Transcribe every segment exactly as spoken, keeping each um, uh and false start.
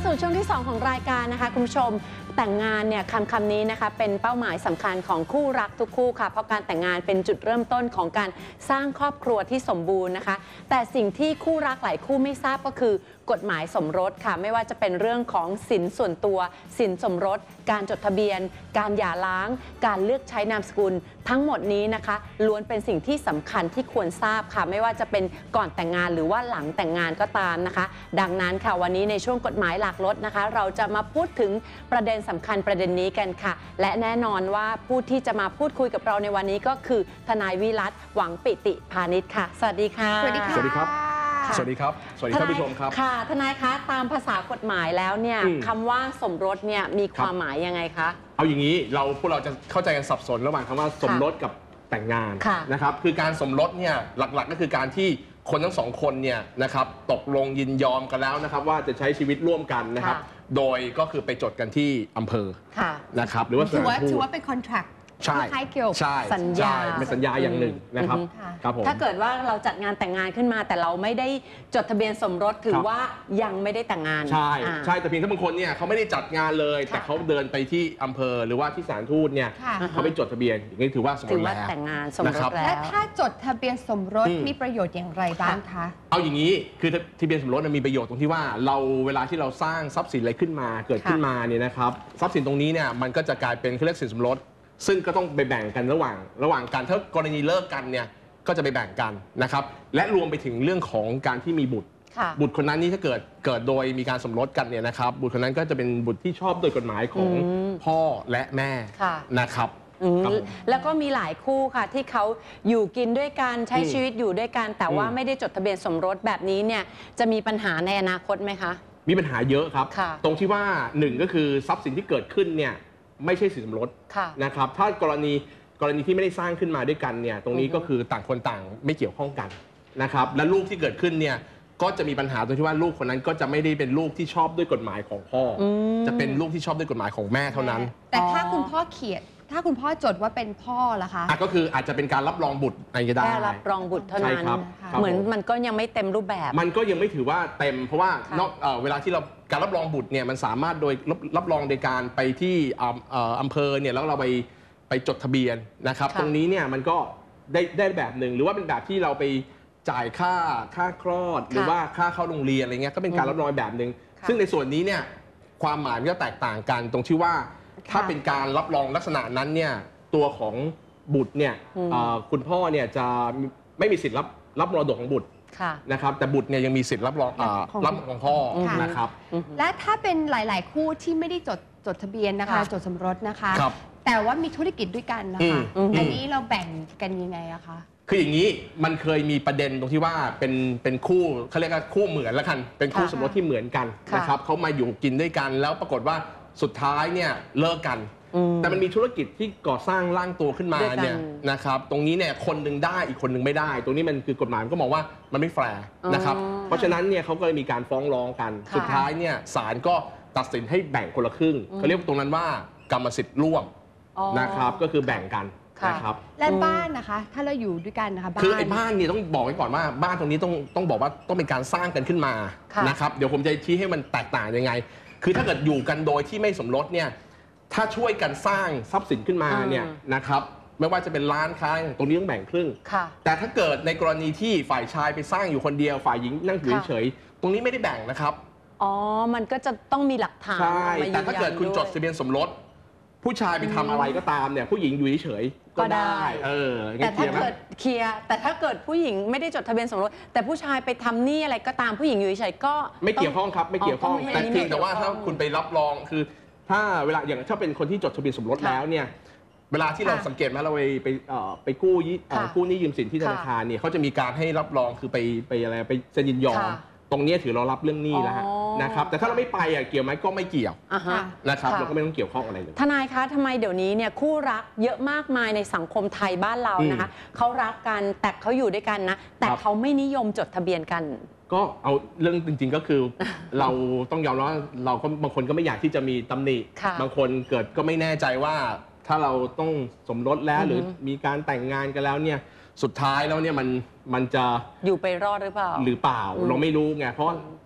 สู่ช่วงที่สองของรายการนะคะคุณผู้ชมแต่งงานเนี่ยคำคำนี้นะคะเป็นเป้าหมายสำคัญของคู่รักทุกคู่ค่ะเพราะการแต่งงานเป็นจุดเริ่มต้นของการสร้างครอบครัวที่สมบูรณ์นะคะแต่สิ่งที่คู่รักหลายคู่ไม่ทราบก็คือกฎหมายสมรสค่ะไม่ว่าจะเป็นเรื่องของสินส่วนตัวสินสมรสการจดทะเบียนการหย่าร้างการเลือกใช้นามสกุลทั้งหมดนี้นะคะล้วนเป็นสิ่งที่สำคัญที่ควรทราบค่ะไม่ว่าจะเป็นก่อนแต่งงานหรือว่าหลังแต่งงานก็ตามนะคะดังนั้นค่ะวันนี้ในช่วงกฎหมายหลักรถนะคะเราจะมาพูดถึงประเด็นสำคัญประเด็นนี้กันค่ะและแน่นอนว่าผู้ที่จะมาพูดคุยกับเราในวันนี้ก็คือทนายวิรัตหวังปิติพานิชค่ะสวัสดีค่ะสวัสดีค่ะสวัสดีครับสวัสดีครับสวัสดีท่านผู้ชมครับค่ะทนายคะตามภาษากฎหมายแล้วเนี่ยคำว่าสมรสเนี่ยมีความหมายยังไงคะเอาอย่างนี้เราพวกเราจะเข้าใจกันสับสนระหว่างคำว่าสมรสกับแต่งงานนะครับคือการสมรสเนี่ยหลักๆก็คือการที่คนทั้งสองคนเนี่ยนะครับตกลงยินยอมกันแล้วนะครับว่าจะใช้ชีวิตร่วมกันนะครับโดยก็คือไปจดกันที่อำเภอนะครับหรือว่าถือว่าถือว่าเป็นคอนแทรคใช่เกี่ยวกับสัญญาเป็นสัญญาอย่างหนึ่งนะครับครับผมถ้าเกิดว่าเราจัดงานแต่งงานขึ้นมาแต่เราไม่ได้จดทะเบียนสมรสถือว่ายังไม่ได้แต่งงานใช่ใช่แต่เพียงถ้าบางคนเนี่ยเขาไม่ได้จัดงานเลยแต่เขาเดินไปที่อำเภอหรือว่าที่ศาลทูตเนี่ยเขาไปจดทะเบียนอย่างนี้ถือว่าสมรสแล้วแต่งงานสมรสแล้วและถ้าจดทะเบียนสมรสมีประโยชน์อย่างไรบ้างคะเอาอย่างนี้คือทะเบียนสมรสมีประโยชน์ตรงที่ว่าเราเวลาที่เราสร้างทรัพย์สินอะไรขึ้นมาเกิดขึ้นมาเนี่ยนะครับทรัพย์สินตรงนี้เนี่ยมันก็จะกลายเป็นเขาเรียกสินสมรสซึ่งก็ต้องไปแบ่งกันระหว่างระหว่างกันถ้ากรณีเลิกกันเนี่ยก็จะไปแบ่งกันนะครับและรวมไปถึงเรื่องของการที่มีบุตรบุตรคนนั้นนี่ถ้าเกิดเกิดโดยมีการสมรสกันเนี่ยนะครับบุตรคนนั้นก็จะเป็นบุตรที่ชอบโดยกฎหมายของพ่อและแม่นะครับแล้วก็มีหลายคู่ค่ะที่เขาอยู่กินด้วยกันใช้ชีวิตอยู่ด้วยกันแต่ว่าไม่ได้จดทะเบียนสมรสแบบนี้เนี่ยจะมีปัญหาในอนาคตไหมคะมีปัญหาเยอะครับตรงที่ว่าหนึ่งก็คือทรัพย์สินที่เกิดขึ้นเนี่ยไม่ใช่สินสมรสนะครับถ้ากรณีกรณีที่ไม่ได้สร้างขึ้นมาด้วยกันเนี่ยตรงนี้ก็คือต่างคนต่างไม่เกี่ยวข้องกันนะครับและลูกที่เกิดขึ้นเนี่ยก็จะมีปัญหาตรงที่ว่าลูกคนนั้นก็จะไม่ได้เป็นลูกที่ชอบด้วยกฎหมายของพ่อจะเป็นลูกที่ชอบด้วยกฎหมายของแม่เท่านั้นแต่ถ้าคุณพ่อเขียนถ้าคุณพ่อจดว่าเป็นพ่อล่ะคะก็คืออาจจะเป็นการรับรองบุตรอะไรก็ได้แค่รับรองบุตรเท่านั้นเหมือนมันก็ยังไม่เต็มรูปแบบมันก็ยังไม่ถือว่าเต็มเพราะว่านอกเวลาที่เราการรับรองบุตรเนี่ยมันสามารถโดยรับรองโดยการไปที่อำเภอเนี่ยแล้วเราไปไปจดทะเบียนนะครับตรงนี้เนี่ยมันก็ได้ได้แบบหนึ่งหรือว่าเป็นแบบที่เราไปจ่ายค่าค่าคลอดหรือว่าค่าเข้าโรงเรียนอะไรเงี้ยก็เป็นการรับรองแบบหนึ่งซึ่งในส่วนนี้เนี่ยความหมายมันก็แตกต่างกันตรงที่ว่าถ้าเป็นการรับรองลักษณะนั้นเนี่ยตัวของบุตรเนี่ยคุณพ่อเนี่ยจะไม่มีสิทธิ์รับรับมรดกของบุตรนะครับแต่บุตรเนี่ยยังมีสิทธิ์รับรองรับของพ่อนะครับและถ้าเป็นหลายๆคู่ที่ไม่ได้จดจดทะเบียนนะคะจดสมรสนะคะแต่ว่ามีธุรกิจด้วยกันนะคะอันนี้เราแบ่งกันยังไงอะคะคืออย่างนี้มันเคยมีประเด็นตรงที่ว่าเป็นเป็นคู่เขาเรียกว่าคู่เหมือนแล้วกันเป็นคู่สมรสที่เหมือนกันนะครับเขามาอยู่กินด้วยกันแล้วปรากฏว่าสุดท้ายเนี่ยเลิกกันแต่มันมีธุรกิจที่ก่อสร้างร่างตัวขึ้นมาเนี่ยนะครับตรงนี้เนี่ยคนหนึ่งได้อีกคนหนึ่งไม่ได้ตรงนี้มันคือกฎหมายมันก็มองว่ามันไม่แฟร์นะครับเพราะฉะนั้นเนี่ยเขาก็เลยมีการฟ้องร้องกันสุดท้ายเนี่ยศาลก็ตัดสินให้แบ่งคนละครึ่งเขาเรียกตรงนั้นว่ากรรมสิทธิ์ร่วมนะครับก็คือแบ่งกันนะครับและบ้านนะคะถ้าเราอยู่ด้วยกันนะคะคือไอ้บ้านเนี่ยต้องบอกไว้ก่อนว่าบ้านตรงนี้ต้องต้องบอกว่าต้องเป็นการสร้างกันขึ้นมานะครับเดี๋ยวผมจะชี้ให้มันแตกต่างยังไงคือถ้าเกิดอยู่กันโดยที่ไม่สมรสเนี่ยถ้าช่วยกันสร้างทรัพย์สินขึ้นมาเนี่ยนะครับไม่ว่าจะเป็นร้านค้าตรงนี้ต้องแบ่งครึ่งแต่ถ้าเกิดในกรณีที่ฝ่ายชายไปสร้างอยู่คนเดียวฝ่ายหญิงนั่งอยู่เฉยๆตรงนี้ไม่ได้แบ่งนะครับอ๋อมันก็จะต้องมีหลักฐานใช่แต่ถ้าเกิดคุณจดทะเบียนสมรสผู้ชายไปทำอะไรก็ตามเนี่ยผู้หญิงอยู่เฉยๆก็ได้เออแต่ถ้าเกิดเคลียร์แต่ถ้าเกิดผู้หญิงไม่ได้จดทะเบียนสมรสแต่ผู้ชายไปทำนี่อะไรก็ตามผู้หญิงอยู่เฉยๆก็ไม่เกี่ยวข้องครับไม่เกี่ยวข้องแต่เพียงแต่ว่าถ้าคุณไปรับรองคือถ้าเวลาอย่างถ้าเป็นคนที่จดทะเบียนสมรสแล้วเนี่ยเวลาที่เราสังเกตไหมเราไปไปไปกู้กู้หนี้ยืมสินที่ธนาคารเนี่ยเขาจะมีการให้รับรองคือไปไปอะไรไปเซ็นยินยอมตรงนี้ถือเรารับเรื่องหนี้แล้วนะครับแต่ถ้าเราไม่ไปอ่ะเกี่ยวไหมก็ไม่เกี่ยวนะครับเราก็ไม่ต้องเกี่ยวข้องอะไรเลยทนายคะทำไมเดี๋ยวนี้เนี่ยคู่รักเยอะมากมายในสังคมไทยบ้านเรานะคะเขารักกันแต่เขาอยู่ด้วยกันนะแต่เขาไม่นิยมจดทะเบียนกันก็เอาเรื่องจริงๆก็คือเราต้องยอมรับว่าเราก็บางคนก็ไม่อยากที่จะมีตำหนิบางคนเกิดก็ไม่แน่ใจว่าถ้าเราต้องสมรสแล้วหรือมีการแต่งงานกันแล้วเนี่ยสุดท้ายแล้วเนี่ยมันมันจะอยู่ไปรอดหรือเปล่าหรือเปล่าเราไม่รู้ไงเพราะ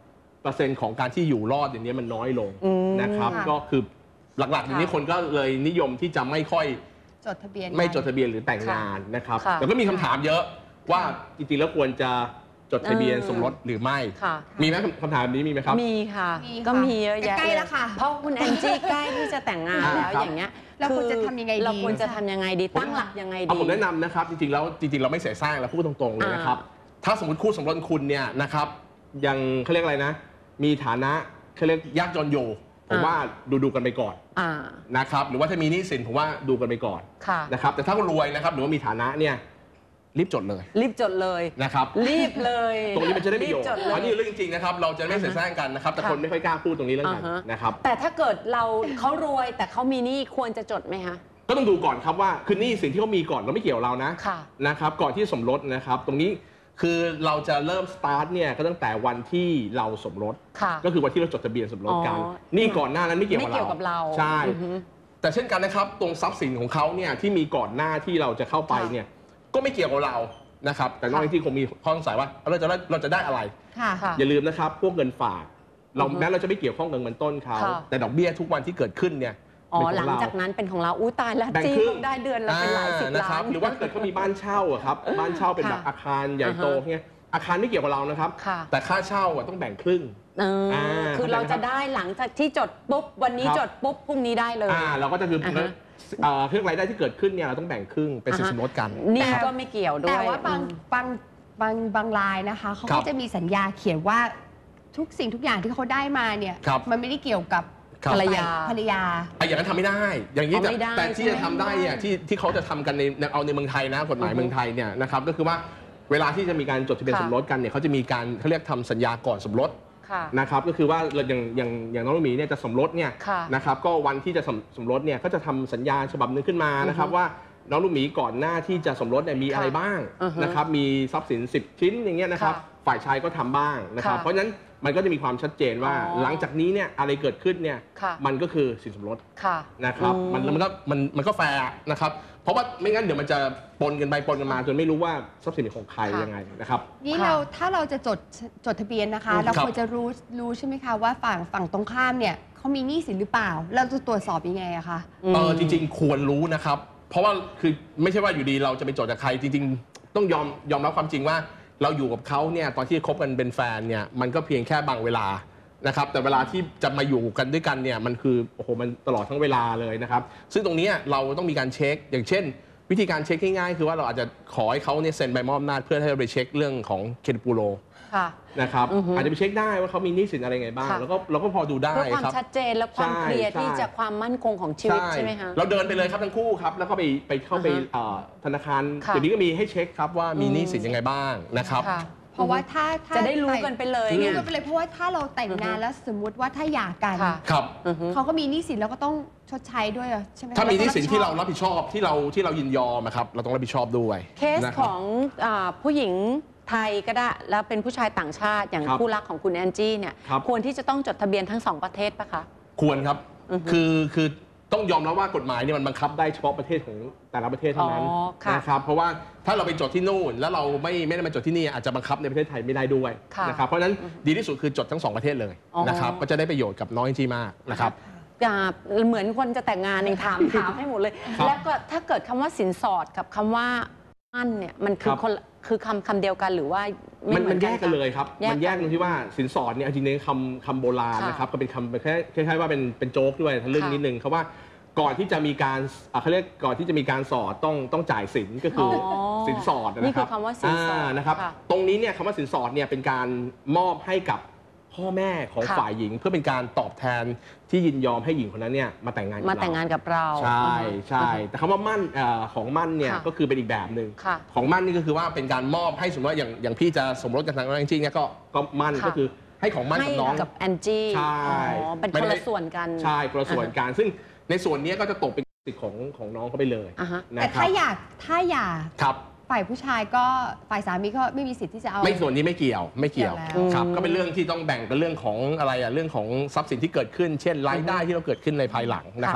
เปอร์เซ็นต์ของการที่อยู่รอดอย่างนี้มันน้อยลงนะครับค่ะก็คือหลักๆอย่างนี้คนก็เลยนิยมที่จะไม่ค่อยจดทะเบียนไม่จดทะเบียนหรือแต่งงานนะครับค่ะแต่ก็มีคำถามเยอะว่าจริงๆแล้วควรจะจดทะเบียนเออสมรสหรือไม่ค่ะมีไหมคำถามนี้มีไหมครับมีค่ะมีค่ะก็มีเยอะแยะใกล้ๆแล้วค่ะเพราะคุณแอนจี้ใกล้ที่จะแต่งงานแล้วครับอย่างเงี้ยเราควรจะทำยังไงดีเราควรจะทำยังไงดีตั้งหลักยังไงเอาดีผมแนะนำนะครับจริงๆแล้วจริงๆเราไม่เสียสร้างแล้วพูดตรงๆเลยนะครับ ถ้าสมมติคู่สมรสคุณเนี่ยนะครับยังเขาเรียกอะไรนะ มีฐานะเขาเรียกยากจนอยู่ผมว่าดูดูๆกันไปก่อนอ่านะครับหรือว่าถ้ามีหนี้สินผมว่าดูกันไปก่อนค่ะนะครับแต่ถ้าคุณรวยนะครับหรือว่ามีฐานะเนี่ยรีบจดเลยรีบจดเลยนะครับรีบเลยตรงนี้มันจะได้ประโยชน์บจดเลยอันนี้เรื่องจริงๆนะครับเราจะไม่เสียแซงกันนะครับแต่ค่ะคนไม่ค่อยกล้าพูดตรงนี้เรื่องกันอ่าฮะนะครับแต่ถ้าเกิดเราเขารวยแต่เขามีหนี้ควรจะจดไหมคะก็ต้องดูก่อนครับว่าคือหนี้สิ่งที่เขามีก่อนเราไม่เกี่ยวเรานะค่ะนะครับก่อนที่สมรสนะครับ ตรงนี้คือเราจะเริ่มสตาร์ทเนี่ยก็ตั้งแต่วันที่เราสมรสค่ะก็คือวันที่เราจดทะเบียนสมรสกันอ๋อหนี่ก่อนหน้านั้นไม่เกี่ยวไม่กับเกี่ยวเรากับเราใช่อือฮึแต่เช่นกันนะครับตรงทรัพย์สินของเขาเนี่ยที่มีก่อนหน้าที่เราจะเข้าไปค่ะเนี่ยก็ไม่เกี่ยวกับเรานะครับแต่นอกค่ะจากที่คงมีข้อสงสัยว่าเราจะได้เราจะได้อะไรค่ะค่ะอย่าลืมนะครับพวกเงินฝาก เราอือฮึแม้เราจะไม่เกี่ยวข้องกับเงินต้นเขาค่ะแต่ดอกเบี้ยทุกวันที่เกิดขึ้นเนี่ยอ๋อเป็นหขลัอง งเราจากนั้นเป็นของเราอู้ตายแล้วแบ่งจี้ครึ่งคงได้เดือนละเป็นหลายสิบอ่นะคล้ารันหรือว่าเกิดเขามีบ้านเช่าอะครับบ้านเช่าเป็นแบบค่ะอาคารใหญ่โตอ่าฮะเนี่ยอาคารไม่เกี่ยวกับเรานะครับค่ะแต่ค่าเช่าอะต้องแบ่งครึ่งเอออ่าคือเราจะได้หลังจากที่จดปุ๊บวันนี้ครับจดปุ๊บพรุ่งนี้ได้เลยอ่าเราก็จะคืออ่าฮะเอ่อเครื่องรายได้ที่เกิดขึ้นเนี่ยเราต้องแบ่งครึ่งเป็นสินอ่าฮะสมรสกันนี่นะครับก็ไม่เกี่ยวด้วยแต่ว่าบางอืมบางบางบางรายนะคะเขาครัก็บจะมีสัญญาเขียนว่าทุกสิ่งทุกอย่างที่เขาได้มาเนี่ยครับมันไม่ได้เกี่ยวกับครับภรรยาภรรยาไอ้อย่างนั้นทำไม่ได้ อย่างนี้เอาแต่ไม่ได้แต่ที่ใช่จะไหมทำได้เนี่ยที่ที่เขาจะทำกันในเอาในเมืองไทยนะกฎหมายอือฮึเมืองไทยเนี่ยนะครับก็คือว่าเวลาที่จะมีการจดทะเบียนค่ะสมรสกันเนี่ยเขาจะมีการเขาเรียกทำสัญญาก่อนสมรสค่ะนะครับก็คือว่าอย่างอย่างอย่างน้องลูกหมีเนี่ยจะสมรสเนี่ยค่ะนะครับก็วันที่จะสมสมรสเนี่ยก็จะทำสัญญาฉบับหนึงขึ้นมานะครับว่าน้องลูกหมีก่อนหน้าที่จะสมรสเนี่ยมีอะไรบ้างอือฮึนะครับมีทรัพย์สินสิบชิ้นอย่างเงี้ยนะครับค่ะฝ่ายชายก็ทำบ้างนะครับค่ะเพราะฉะนั้นมันก็จะมีความชัดเจนว่าอ๋อหลังจากนี้เนี่ยอะไรเกิดขึ้นเนี่ยค่ะมันก็คือสินสมรสค่ะนะครับอืมมันมันก็มันมันก็แฟร์นะครับเพราะว่าไม่งั้นเดี๋ยวมันจะปนกันไปปนกันมาจนไม่รู้ว่าทรัพย์สินเป็นของใครค่ะยังไงนะครับนี่ค่ะเราถ้าเราจะจดจดทะเบียนนะคะอืมเราครับควรจะรู้รู้ใช่ไหมคะว่าฝั่งฝั่งตรงข้ามเนี่ยเขามีหนี้สินหรือเปล่า เราจะตรวจสอบยังไงอะคะเออจริงๆ ควรรู้นะครับ เพราะว่าคือไม่ใช่ว่าอยู่ดีเราจะไปจดจากใครจริง ๆ ต้องยอมยอมรับความจริงว่าเราอยู่กับเขาเนี่ยตอนที่คบกันเป็นแฟนเนี่ยมันก็เพียงแค่บางเวลานะครับแต่เวลาที่จะมาอยู่กันด้วยกันเนี่ยมันคือโอ้โหมันตลอดทั้งเวลาเลยนะครับซึ่งตรงเนี้ยเราต้องมีการเช็คอย่างเช่น วิธีการเช็คง่ายๆคือว่าเราอาจจะขอให้เขาเนี่ยเซ็นใบมอบอำนาจเพื่อให้เราไปเช็คเรื่องของเครดิตบูโรค่ะนะครับอือฮึอาจจะไปเช็คได้ว่าเขามีหนี้สินอะไรไงบ้างค่ะแล้วก็เราก็พอดูได้เพื่อความครับชัดเจนและความใช่เคลียร์ใช่ที่จะความมั่นคงของชีวิตใช่ไหมคะเราเดินไปเลยครับทั้งคู่ครับแล้วก็ไปไปเข้าไปอ่าฮะเอ่อธนาคารค่ะเดี๋ยวนี้ก็มีให้เช็คครับว่ามีอืมหนี้สินยังไงบ้างนะครับค่ะเพราะว่าถ้าถ้าจะได้รู้กันไปเลยรู้ไงกันไปเลยเพราะว่าถ้าเราแต่งงานแล้วสมมุติว่าถ้าหย่ากันค่ะครับอือฮึเขาก็มีหนี้สินแล้วก็ต้องชดใช้ด้วยอะใช่ไหมคะถ้ามีหนี้สินที่เราแล้รับผิดชอบที่เราที่เรายินยอมอะครับเราต้องรับผิดชอบด้วยเคสนะคขรับองอาผู้หญิงไทยก็ได้แล้วเป็นผู้ชายต่างชาติอย่างครับคู่รักของคุณแอนจี้เนี่ยครับควรที่จะต้องจดทะเบียนทั้งสองประเทศปะคะควรครับอือฮึคือคือต้องยอมรับว่ากฎหมายเนี่ยมันบังคับได้เฉพาะประเทศของแต่ละประเทศเท่านั้นอ๋อค่ะนะครับเพราะว่าถ้าเราไปจดที่นู่น แล้วเราไม่ไม่ได้มาจดที่นี่อาจจะบังคับในประเทศไทยไม่ได้ด้วยค่ะนะครับเพราะฉะนั้นดีที่สุดคือจดทั้งสองประเทศเลยอ๋อนะครับก็จะได้ประโยชน์กับน้องจีมากนะครับอ่าเหมือนคนจะแต่งงานเองถาม ถามให้หมดเลยครับแล้วก็ถ้าเกิดคำว่าสินสอดกับคำว่ามั่นเนี่ยมันคือครับคนละคือคำคำเดียวกันหรือว่าไมันเหมันแยกกันเลยครับแยกมันแยกกัตรงที่ว่าสินสอดเนี่ยจริงๆคำคำโบราณค่ะนะครับก็เป็นคำแค่คล้ายๆว่าเป็นเป็นโจ๊กด้วยทะลึ่งค่ะนิดนึงเขาว่าก่อนที่จะมีการอ่าเขาเรียกก่อนที่จะมีการสอดต้องต้องจ่ายสินก็คือออสินสอดนี่นะคคืรัอบ คำว่าสินสอดานะครับค่ะตรงนี้เนี่ยคำว่าสินสอดเนี่ยเป็นการมอบให้กับพ่อแม่ของค่ะฝ่ายหญิง เพื่อเป็นการตอบแทนที่ยินยอมให้หญิงคนนั้นเนี่ยมาแต่งงานกับมาเราแต่งงานกับเราใช่อ่าฮะใช่แต่คำว่ามั่นเอ่อของมั่นเนี่ยค่ะก็คือเป็นอีกแบบหนึ่งค่ะของมั่นนี่ก็คือว่าเป็นการมอบให้สมมติว่าอย่างอย่างพี่จะสมรสกับทางน้องจริงๆเนี่ยก็ก็มั่นค่ะก็คือให้ของมั่นให้กับน้องกับแอนจี้ใช่อ๋อเป็นไม่คนได้ละส่วนกันใช่คนละส่วนกันซึ่งในส่วนนี้ก็จะตกเป็นสิทธิ์ของของน้องเขาไปเลยอ่าฮะนะแต่ครัถ้าบอยากถ้าอยากครับฝ่ายผู้ชายก็ฝ่ายสามีก็ไม่มีสิทธิ์ที่จะเอาไม่ส่วนนี้ไม่เกี่ยวไม่เกี่ยวเกี่ยวแล้วครับอืมก็เป็นเรื่องที่ต้องแบ่งเป็นเรื่องของอะไรอ่ะเรื่องของทรัพย์สินที่เกิดขึ้น เช่นรายได้ที่เราเกิดขึ้นในภายหลังนะครับอ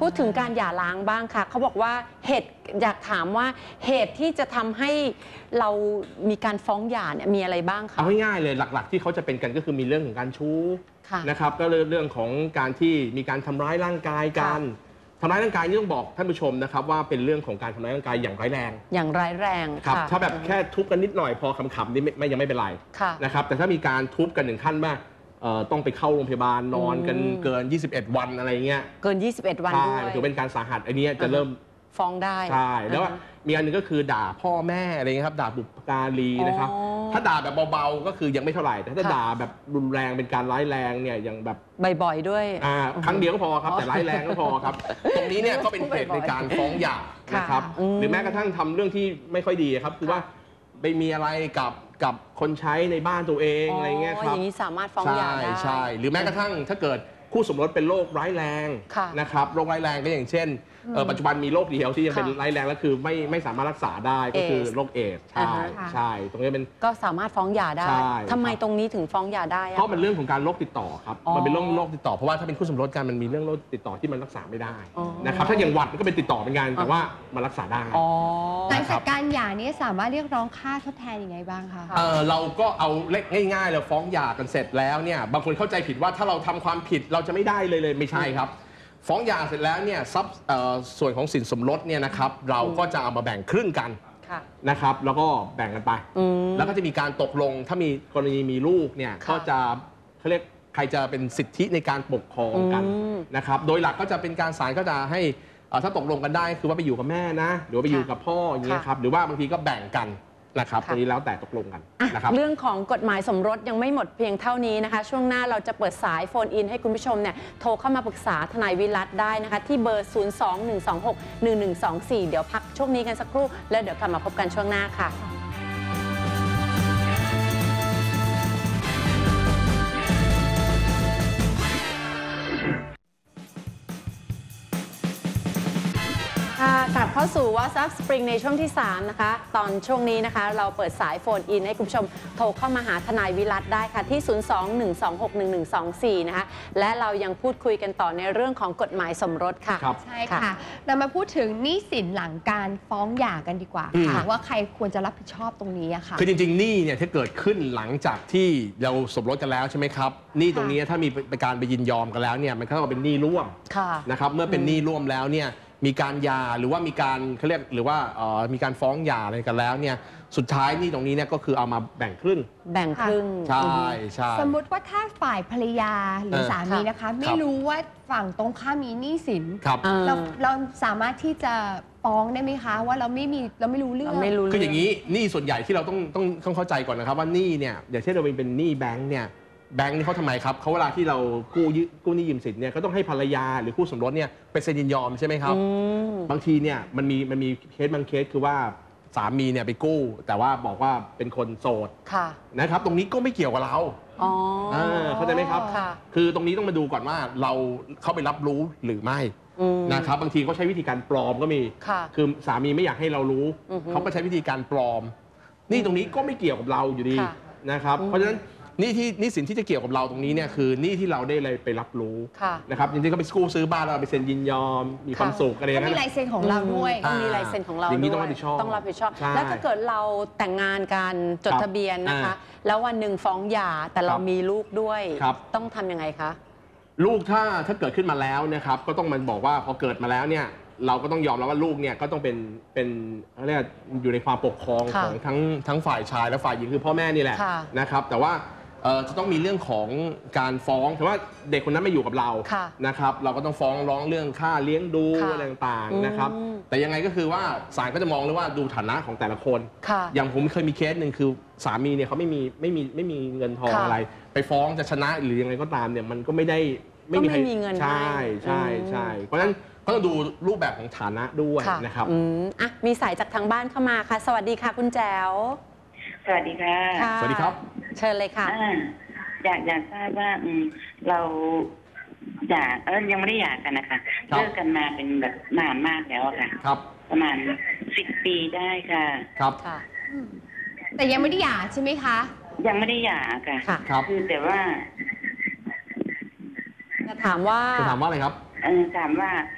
พูดถึงการหย่าร้างบ้างค่ะเขาบอกว่าเหตุอยากถามว่าเหตุที่จะทำให้เรามีการฟ้องหย่าเนี่ยมีอะไรบ้างคะเอาง่ายๆเลยหลักๆที่เขาจะเป็นกันก็คือมีเรื่องของการชู้นะครับก็เรื่องของการที่มีการทำร้ายร่างกายกันทำร้ายร่างกายนี่ต้องบอกท่านผู้ชมนะครับว่าเป็นเรื่องของการทำร้ายร่างกายอย่างร้ายแรงอย่างร้ายแรงครับถ้าแบบแค่ทุบกันนิดหน่อยพอขำๆนี่ไม่ยังไม่เป็นไรนะครับแต่ถ้ามีการทุบกันถึงขั้นว่าต้องไปเข้าโรงพยาบาลนอนกันเกินยี่สิบเอ็ดวันอะไรเงี้ยเกินยี่สิบเอ็ดวันด้วยถือเป็นการสาหัสอันนี้จะเริ่มฟ้องได้ใช่แล้วมีอันนึงก็คือด่าพ่อแม่อะไรเงี้ยครับด่าบุพการีนะครับถ้าด่าแบบเบาๆก็คือยังไม่เท่าไหร่แต่ถ้าด่าแบบรุนแรงเป็นการร้ายแรงเนี่ยยังแบบบ่อยๆด้วยอ่าครั้งเดียวก็พอครับแต่ร้ายแรงก็พอครับตรงนี้เนี่ยก็เป็นเหตุในการฟ้องหย่านะครับหรือแม้กระทั่งทำเรื่องที่ไม่ค่อยดีครับคือว่าไปมีอะไรกับกับคนใช้ในบ้านตัวเองอะไรเงี้ยครับอย่างนี้สามารถฟ้องหย่าได้ใช่ใช่หรือแม้กระทั่งถ้าเกิดคู่สมรสเป็นโรคร้ายแรงนะครับโรคร้ายแรงก็อย่างเช่นปัจจุบันมีโรคเดียวที่ยังเป็นร้ายแรงแล้วคือไม่ไม่สามารถรักษาได้ก็คือโรคเอดส์ใช่ใช่ตรงนี้เป็นก็สามารถฟ้องหย่าได้ทำไมตรงนี้ถึงฟ้องหย่าได้เพราะมันเรื่องของการโรคติดต่อครับมันเป็นโรคโรคติดต่อเพราะว่าถ้าเป็นคู่สมรสกันมันมีเรื่องโรคติดต่อที่มันรักษาไม่ได้นะครับถ้าอย่างหวัดมันก็เป็นติดต่อเป็นงานแต่ว่ามันรักษาได้หลังจากการหย่านี้สามารถเรียกร้องค่าทดแทนยังไงบ้างคะเราก็เอาเล็กง่ายๆเราฟ้องหย่ากันเสร็จแล้วเนี่ยบางคนเข้าใจผิดว่าถ้าเราทำความผิดเราจะไม่ได้เลยเลยไม่ใช่ครับฟ้องหย่าเสร็จแล้วเนี่ยทรัพย์ส่วนของสินสมรสเนี่ยนะครับเราก็จะเอามาแบ่งครึ่งกันนะครับแล้วก็แบ่งกันไปแล้วก็จะมีการตกลงถ้ามีกรณีมีลูกเนี่ยก็จะเขาเรียกใครจะเป็นสิทธิในการปกครองกันนะครับโดยหลักก็จะเป็นการศาลก็จะให้ถ้าตกลงกันได้คือว่าไปอยู่กับแม่นะหรือว่าไปอยู่กับพ่ออย่างเงี้ยครับหรือว่าบางทีก็แบ่งกันนะครับตรงนี้แล้วแต่ตกลงกันนะครับเรื่องของกฎหมายสมรสยังไม่หมดเพียงเท่านี้นะคะช่วงหน้าเราจะเปิดสายโฟนอินให้คุณผู้ชมเนี่ยโทรเข้ามาปรึกษาทนายวิรัตได้นะคะที่เบอร์ ศูนย์ สอง หนึ่ง สอง หก หนึ่ง หนึ่ง สอง สี่ เดี๋ยวพักช่วงนี้กันสักครู่แล้วเดี๋ยวกลับมาพบกันช่วงหน้าค่ะกลับเข้าสู่ WhatsApp Spring ในช่วงที่สามนะคะตอนช่วงนี้นะคะเราเปิดสายโฟนอินให้คุณผู้ชมโทรเข้ามาหาทนายวิรัตได้ค่ะที่ ศูนย์ สอง หนึ่ง สอง หก หนึ่ง หนึ่ง สอง สี่ นะคะและเรายังพูดคุยกันต่อในเรื่องของกฎหมายสมรสค่ะใช่ค่ะเรามาพูดถึงหนี้สินหลังการฟ้องหย่ากันดีกว่าค่ะว่าใครควรจะรับผิดชอบตรงนี้อะค่ะคือจริงๆหนี้เนี่ยถ้าเกิดขึ้นหลังจากที่เราสมรสกันแล้วใช่ไหมครับหนี้ตรงนี้ถ้ามีการไปยินยอมกันแล้วเนี่ยมันก็ต้องเป็นหนี้ร่วมนะครับเมื่อเป็นหนี้ร่วมแล้วเนี่ยมีการหย่าหรือว่ามีการเขาเรียกหรือว่ามีการฟ้องหย่าอะไรกันแล้วเนี่ยสุดท้ายนี่ตรงนี้เนี่ยก็คือเอามาแบ่งครึ่งแบ่งครึ่งใช่ใช่สมมุติว่าถ้าฝ่ายภรรยาหรือสามีนะคะไม่รู้ว่าฝั่งตรงข้ามมีหนี้สินเราเราสามารถที่จะฟ้องได้ไหมคะว่าเราไม่มีเราไม่รู้เรื่องคืออย่างนี้หนี้ส่วนใหญ่ที่เราต้องต้องต้องเข้าใจก่อนนะครับว่าหนี้เนี่ยอย่างเช่นเราเป็นหนี้แบงค์เนี่ยแบงค์นี่เขาทำไมครับเขาเวลาที่เรากู้กู้หนี้ยืมสินเนี่ยก็ต้องให้ภรรยาหรือคู่สมรสเนี่ยไปเซ็นยินยอมใช่ไหมครับบางทีเนี่ยมันมีมันมีเคสบางเคสคือว่าสามีเนี่ยไปกู้แต่ว่าบอกว่าเป็นคนโสดนะครับตรงนี้ก็ไม่เกี่ยวกับเราอ๋อเข้าใจไหมครับคือตรงนี้ต้องมาดูก่อนว่าเราเข้าไปรับรู้หรือไม่นะครับบางทีเขาใช้วิธีการปลอมก็มีคือสามีไม่อยากให้เรารู้เขาก็ใช้วิธีการปลอมนี่ตรงนี้ก็ไม่เกี่ยวกับเราอยู่ดีนะครับเพราะฉะนั้นนี่ที่นี่สินที่จะเกี่ยวกับเราตรงนี้เนี่ยคือนี่ที่เราได้เลยไปรับรู้นะครับจริงๆก็ไปกู้ซื้อบ้านเราไปเซ็นยินยอมมีความสุขอะไรอย่างเงี้ยมีลายเซ็นของเราด้วยต้องมีลายเซ็นของเราอย่างนี้ต้องรับผิดชอบต้องรับผิดชอบแล้วถ้าเกิดเราแต่งงานกันจดทะเบียนนะคะแล้ววันหนึ่งฟ้องหย่าแต่เรามีลูกด้วยต้องทำยังไงคะลูกถ้าถ้าเกิดขึ้นมาแล้วนะครับก็ต้องมันบอกว่าพอเกิดมาแล้วเนี่ยเราก็ต้องยอมรับว่าลูกเนี่ยก็ต้องเป็นเป็นเขาเรียกอยู่ในความปกครองของทั้งทั้งฝ่ายชายและฝ่ายหญิงคือพ่อแม่นี่แหละนะครับแต่ว่าจะต้องมีเรื่องของการฟ้องถือว่าเด็กคนนั้นไม่อยู่กับเรานะครับเราก็ต้องฟ้องร้องเรื่องค่าเลี้ยงดูอะไรต่างๆนะครับแต่ยังไงก็คือว่าศาลก็จะมองเลยว่าดูฐานะของแต่ละคนอย่างผมเคยมีเคสหนึ่งคือสามีเนี่ยเขาไม่มีไม่มีไม่มีเงินทองอะไรไปฟ้องจะชนะหรือยังไงก็ตามเนี่ยมันก็ไม่ได้ไม่มีใครเงินใช่ใช่ใช่เพราะฉะนั้นก็ต้องดูรูปแบบของฐานะด้วยนะครับอ่ะมีสายจากทางบ้านเข้ามาค่ะสวัสดีค่ะคุณแจ๋วสวัสดีค่ะสวัสดีครับเชิญเลยค่ะอยากอยากทราบว่าเราอยากเออยังไม่ได้อยากกันนะคะเลิกกันมาเป็นแบบนานมากแล้วค่ะครับประมาณสิบปีได้ค่ะครับค่ะแต่ยังไม่ได้หย่าใช่ไหมคะยังไม่ได้หย่าค่ะครับคือแต่ว่าจะถามว่าจะถามว่าอะไรครับเออถามว่าถ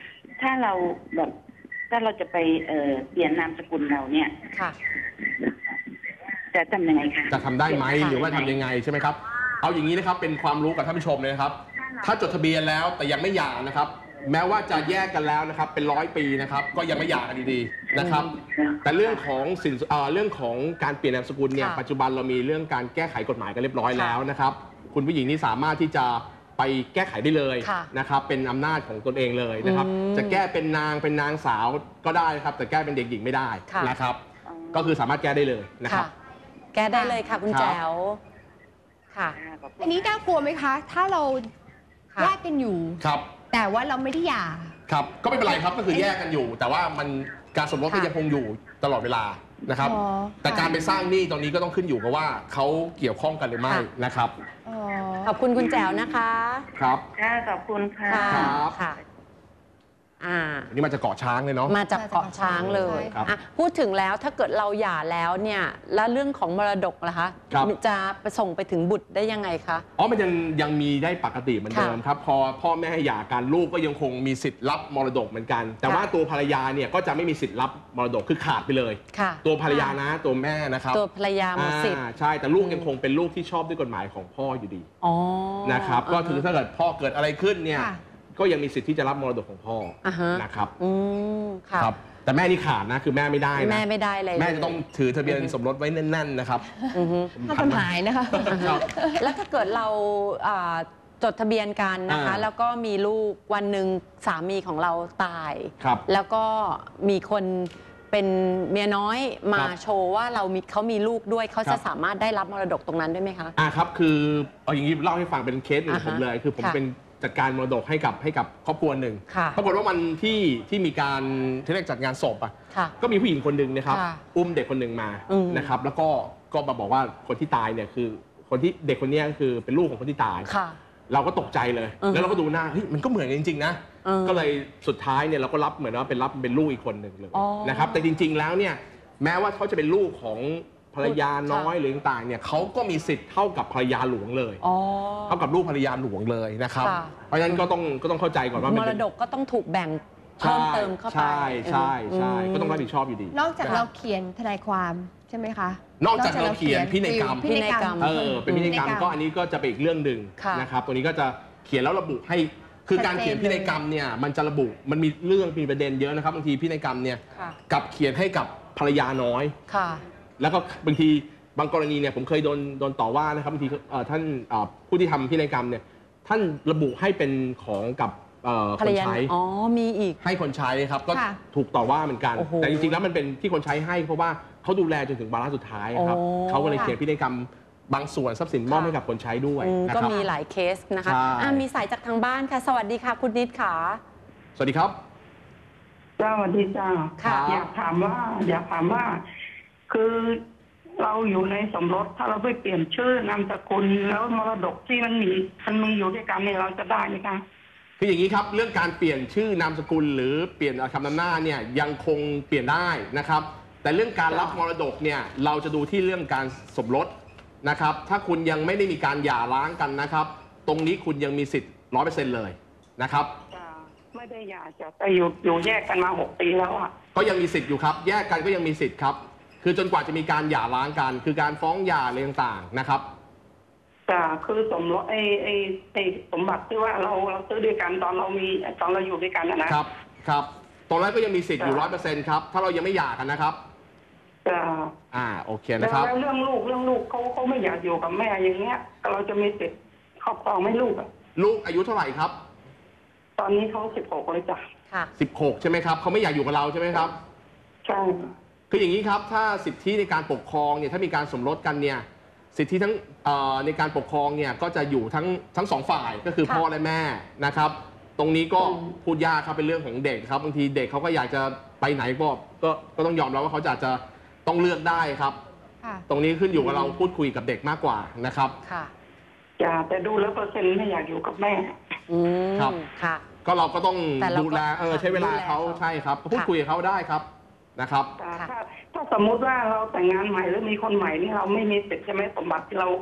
ถ้าเราแบบถ้าเราจะไปเอ่อเปลี่ยนนามสกุลเราเนี่ยค่ะจะทำยังไงคะจะทำได้ไหมค่ะหรือว่าทำยังไงใช่ไหมครับเอาอย่างนี้นะครับเป็นความรู้กับท่านผู้ชมเลยนะครับถ้าจดทะเบียนแล้วแต่ยังไม่หย่านะครับแม้ว่าจะแยกกันแล้วนะครับเป็นร้อยปีนะครับก็ยังไม่หย่ากันดีๆนะครับแต่เรื่องของสินเอ่อเรื่องของการเปลี่ยนนามสกุลเนี่ยค่ะปัจจุบันเรามีเรื่องการแก้ไขกฎหมายกันเรียบร้อยค่ะแล้วนะครับคุณผู้หญิงนี่สามารถที่จะไปแก้ไขได้เลยค่ะนะครับเป็นอำนาจของตนเองเลยนะครับอืมจะแก้เป็นนางเป็นนางสาวก็ได้ครับแต่แก้เป็นเด็กหญิงไม่ได้ค่ะนะครับก็คือสามารถแก้ได้เลยนะครับค่ะ แก้ได้เลยค่ะคุณครับแจ๋วค่ะขอบคุณอันนี้น่ากลัวไหมคะ ถ้าเราค่ะแยกกันอยู่ครับแต่ว่าเราไม่ได้หย่าครับก็ไม่เป็นไรครับก็คือแยกกันอยู่ แต่ว่ามันการสมรสก็ค่ะยังคงอยู่ตลอดเวลานะครับอ๋อแต่ค่ะการไปสร้างหนี้ตรงนี้ก็ต้องขึ้นอยู่กับว่าเขาเกี่ยวข้องกันหรือไม่ค่ะนะครับอ๋อขอบคุณคุณแจ๋วนะคะครับค่ะขอบคุณค่ะค่ะครับค่ะอ่าอันนี้มาจากเกาะช้างเลยเนาะมาจากเกาะช้างเลยครับอ่ะพูดถึงแล้วถ้าเกิดเราหย่าแล้วเนี่ยแล้วเรื่องของมรดกล่ะคะครับจะไปส่งไปถึงบุตรได้ยังไงคะอ๋อมันยังยังมีได้ปกติเหมือนเดิมค่ะครับพอพ่อแม่หย่ากันลูกก็ยังคงมีสิทธิ์รับมรดกเหมือนกัน แต่ค่ะว่าตัวภรรยาเนี่ยก็จะไม่มีสิทธิ์รับมรดกคือขาดไปเลยค่ะตัวภรรยานะตัวแม่นะครับตัวภรรยาหมดสิทธิ์อ่าใช่แต่ลูกยังคงเป็นลูกที่ชอบด้วยกฎหมายของพ่ออยู่ดีอ๋อนะครับก็ถือถ้าเกิดพ่อเกิดอะไรขึ้นเนี่ยค่ะก็ยังมีสิทธิ์ที่จะรับมรดกของพ่ออาฮะนะครับอืมค่ะครับแต่แม่นี่ขาดนะคือแม่ไม่ได้นะแม่ไม่ได้เลยแม่จะต้องถือทะเบียนสมรสไว้แน่นๆนะครับอือฮึถ้าทำหายนะคะครับแล้วถ้าเกิดเราอ่าจดทะเบียนกันนะคะอ่าแล้วก็มีลูกวันหนึ่งสามีของเราตายครับแล้วก็มีคนเป็นเมียน้อยมาครับโชว์ว่าเรามีเขามีลูกด้วยเขาครัจะบสามารถได้รับมรดกตรงนั้นด้วยไหมคะอ่าครับคือเอาอย่างนี้เล่าให้ฟังเป็นเคสหนึ่งอ่าขฮะองผมเลย คือผมค่ะเป็นจัดการมรดกให้กับให้กับครอบครัวหนึ่งค่ะปรากฏว่าวันที่ที่มีการที่เรียกจัดงานศพอ่ะค่ะก็มีผู้หญิงคนหนึ่งนะครับค่ะอุ้มเด็กคนหนึ่งมาอืมนะครับแล้วก็ก็มาบอกว่าคนที่ตายเนี่ยคือคนที่เด็กคนเนี้ยคือเป็นลูกของคนที่ตายค่ะเราก็ตกใจเลยอือฮึแล้วเราก็ดูหน้าเฮ้ยมันก็เหมือนกันจริงๆนะอืมก็เลยสุดท้ายเนี่ยเราก็รับเหมือนว่าเป็นรับเป็นลูกอีกคนหนึ่งเลยอ๋อนะครับ แต่จริงๆแล้วเนี่ยแม้ว่าเขาจะเป็นลูกของภรรยาน้อยค่ะหรือต่างๆเนี่ยเขาก็มีสิทธิ์เท่ากับภรรยาหลวงเลยอ๋อเท่ากับลูกภรรยาหลวงเลยนะครับค่ะเพราะฉะนั้นก็ต้องก็ต้องเข้าใจก่อนว่ามันมรเป็นดกก็ต้องถูกแบ่งเพิ่มเติมเข้าไปใช่ใช่ใช่มก็ต้องรับผิดชอบอยู่ดีนอกจากเราเขียนทนายความใช่ไหมคะนอกจากเราเขียนพินัยกรรมพินัยกรรมเออเป็นพินัยกรรมก็อันนี้ก็จะเป็นอีกเรื่องหนึ่งค่ะนะครับตัวนี้ก็จะเขียนแล้วระบุให้คือการเขียนพินัยกรรมเนี่ยมันจะระบุมันมีเรื่องมีประเด็นเยอะนะครับบางทีพินัยกรรมเนี่ยค่ะกับเขียนให้กับภรรยาน้อยค่ะแล้วก็บางทีบางกรณีเนี่ยผมเคยโดนโดนต่อว่านะครับบางทีเอ่อท่านเอ่อผู้ที่ทำพินัยกรรมเนี่ยท่านระบุให้เป็นของกับเอ่อภรครนยาใช้อ๋อมีอีกให้คนใช้ครับก็ค่ะถูกต่อว่าเหมือนกันโอ้โหแต่จริงๆแล้วมันเป็นที่คนใช้ให้เพราะว่าเขาดูแลจนถึงวาระสุดท้ายครับโอ้เขาก็เลยค่ะเขียนพินัยกรรมบางส่วนทรัพย์สินมอบให้กับคนใช้ด้วยอืมนะก็ครับมีหลายเคสนะคะใช่อ่ะมีสายจากทางบ้านค่ะ สวัสดีค่ะ คุณนิดค่ะสวัสดีครับจ้าสวัสดีจ้าค่ะอยากถามว่า อยากถามว่า คือเราอยู่ในสมรสถ้าเราไปเปลี่ยนชื่อนามสกุลแล้วมรดกที่มันมีมันมีอยู่ด้วยกันเนี่ยเราจะได้ไหมคะคืออย่างนี้ครับเรื่องการเปลี่ยนชื่อนามสกุล หรือเปลี่ยนคำนำหน้าเนี่ยยังคงเปลี่ยนได้นะครับ แต่เรื่องการรับมรดกเนี่ยเราจะดูที่เรื่องการสมรสนะครับ ถ้าคุณยังไม่ได้มีการหย่าร้างกันนะครับ ตรงนี้คุณยังมีสิทธิ์ร้อยเปอร์เซ็นต์เลยนะครับจ้าไม่ได้หย่าจ้ะแต่อยู่อยู่แยกกันมาหกปีแล้วอ่ะก็ยังมีสิทธิ์อยู่ครับ แยกกันก็ยังมีสิทธิ์ครับ คือจนกว่าจะมีการหย่าร้างกัน คือการฟ้องหย่าอะไรต่างๆนะครับจ้าคือสมรสไอ้ไอ้ไอ้สมบัติที่ว่าเราเราซื้อด้วยกันตอนเรามีตอนเราอยู่ด้วยกันนะนะครับครับตรงนั้นก็ยังมีสิทธิ์อยู่คร้รัอบ ยเปอร์เซ็นต์ครับ ถ้าเรายังไม่หย่ากันนะครับจ้าอ่า โอเคแล้นะวครับแล้วเรื่องลูกเรื่องลูกเขาเขาไม่อยากอยู่กับแม่อย่างเงี้ยเราจะมีสิทธิ์ครอบครองไหม่ลูกอ่ะลูกอายุเท่าไหร่ครับตอนนี้เขาสิบหกเลยจ้ะค่ะสิบหกใช่ไหมครับ เขาไม่อยากอยู่กับเราใช่ไหมครับใช่คืออย่างนี้ครับ ถ้าสิทธิในการปกครองเนี่ย ถ้ามีการสมรสกันเนี่ย สิทธิทั้งเอ่อในการปกครองเนี่ย ก็จะอยู่ทั้งทั้งสองฝ่าย ก็คือค่ะพ่อและแม่นะครับ ตรงนี้ก็อืมพูดยากครับ เป็นเรื่องของเด็กครับ บางทีเด็กเขาก็อยากจะไปไหนก็ก็ก็ต้องยอมรับว่าเขาจะจะต้องเลือกได้ครับค่ะตรงนี้ขึ้นอยู่กับเราพูดคุยกับเด็กมากกว่านะครับค่ะจ้ะแต่ดูแล้วเปอร์เซ็นต์ไม่อยากอยู่กับแม่อืมครับค่ะก็เราก็ต้องแต่เราก็ดูแลเออใช้เวลาดูแลเขาเขาใช่ครับพูดค่ะคุยกับเขาได้ครับนะครับแต่ค่ะถ้าถ้าสมมุติว่าเราแต่งงานใหม่หรือมีคนใหม่นี่เราไม่มีสิทธิ์ใช่ไหมสมบัติที่เรา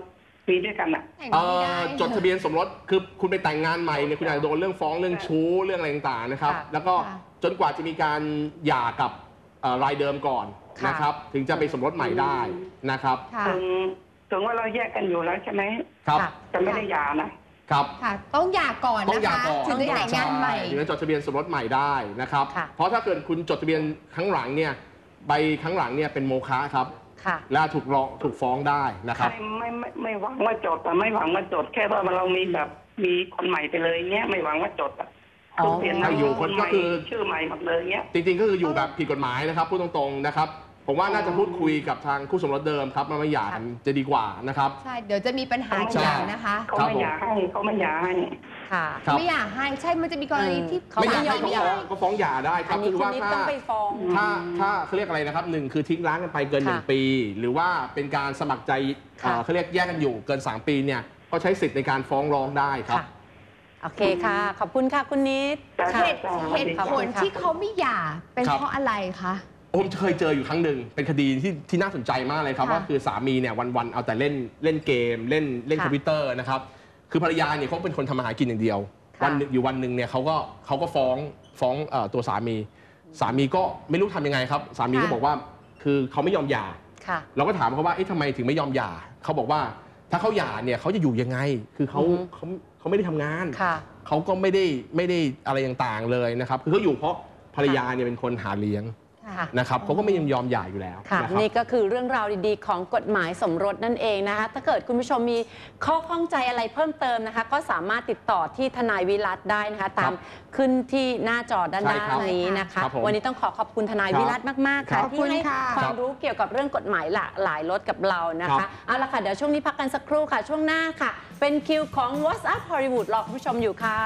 มีด้วยกันอ่ะแต่งเอ่ไม่อได้จดทะเบียนสมรสคือคุณไปแต่งงานใหม่เนี่ยคุณอาจจะโดนเรื่องฟ้องเรื่องชู้เรื่องอะไรต่างๆนะครับค่ะแล้วก็ค่ะจนกว่าจะมีการหย่ากับเอ่อรายเดิมก่อนค่ะนะครับ ถึงจะไปสมรสใหม่ได้นะครับค่ะถึงถึงว่าเราแยกกันอยู่แล้วใช่ไหมครับค่ะจะไม่ได้หย่านะครับค่ะ ต้องหย่าก่อนต้องนะหย่าคะก่อนถึงได้แต่งงานใหม่ช่ถึงจะจดทะเบียนสมรสใหม่ได้นะครับค่ะเพราะถ้าเกิดคุณจดทะเบียนครั้งหลังเนี่ยใบครั้งหลังเนี่ยเป็นโมฆะครับค่ะและถูกร้องถูกฟ้องได้นะครับไม่ไม่ไม่ไม่หวังว่าจดแต่ไม่หวังว่าจดแค่ว่าเรามีแบบมีคนใหม่ไปเลยเงี้ยไม่หวังว่าจดอ่ะอ๋อเปลี่ยนถ้าอยู่คนก็คือชื่อใหม่หมดเลยเงี้ยจริงๆก็คืออยู่แบบผิดกฎหมายนะครับพูดตรงๆนะครับ ผมว่าน่าจะพูดคุยกับทางคู่สมรสเดิมครับมาไม่หย่ากันจะดีกว่านะครับใช่ เดี๋ยวจะมีปัญหาใช่ทีหลังนะคะเขาไม่อยากให้เขาไม่อยากให้ค่ะครับไม่อยากให้ ใช่ มันจะมีกรณีที่เขาไม่อยากให้ไม่เขายอมฟ้องก็ฟ้องหย่าได้คอัรันบนี้คือคุณว่านิดถ้าต้องไปฟ้องถ้าถ้าเขาเรียกอะไรนะครับหนึ่งคือทิ้งร้างกันไปเกินหนึ่งค่ะปี หรือว่าเป็นการสมัครใจค่ะเอ่อเขาเรียกแยกกันอยู่เกินสามปีเนี่ยก็ใช้สิทธิ์ในการฟ้องร้องได้ครับค่ะ โอเคค่ะ ขอบคุณค่ะคุณนิดแต่ค่ะเหตุเหตุผลที่เขาไม่หย่าเป็นครับเพราะอะไรคะผมเคยเจออยู่ครั้งหนึ่งเป็นคดีที่ที่น่าสนใจมากเลยครับค่ะว่าคือสามีเนี่ยวันๆเอาแต่เล่นเล่นเกมเล่นเล่นค่ะคอมพิวเตอร์นะครับคือภรรยาเนี่ยเขาเป็นคนทำมาหากินอย่างเดียวค่ะวันหนึ่งอยู่วันหนึ่งเนี่ยเขาก็เขาก็ฟ้องฟ้องเอ่อตัวสามี สามีก็ไม่รู้ทำยังไงครับ สามีก็ค่ะบอกว่าคือเขาไม่ยอมหย่าค่ะเราก็ถามเขาว่าเอ๊ะทำไมถึงไม่ยอมหย่าเขาบอกว่าถ้าเขาหย่าเนี่ยเขาจะอยู่ยังไง คือเขาอือฮึเขาเขาไม่ได้ทำงานค่ะเขาก็ไม่ได้ไม่ได้อะไรต่างๆเลยนะครับคือเขาอยู่เพราะภรรยาเนี่ยเป็นคนหาเลี้ยงค่ะนะครับเขาก็ไม่ยอมหย่าอยู่แล้วค่ะนะครับนี่ก็คือเรื่องราวดีๆ ของกฎหมายสมรสนั่นเองนะคะ ถ้าเกิดคุณผู้ชมมีข้อข้องใจอะไรเพิ่มเติมนะคะ ก็สามารถติดต่อที่ทนายวิรัตได้นะคะ ตามขึ้นที่หน้าจอด้านใช่หน้าครับนี้นะคะครับผมวันนี้ต้องขอขอบคุณทนายครับวิรัตมากๆครัค่ะบที่ให้ขอบคุณค่ะความรู้เกี่ยวกับเรื่องกฎหมายหลากหลายรถกับเรานะครัคะบเอาละค่ะเดี๋ยวช่วงนี้พักกันสักครู่ค่ะ ช่วงหน้าค่ะ เป็นคิวของ What's Up Hollywood รอคุณผู้ชมอยู่ค่ะ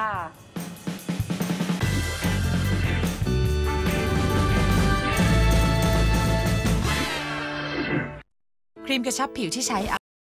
ครีมกระชับผิวที่ใช้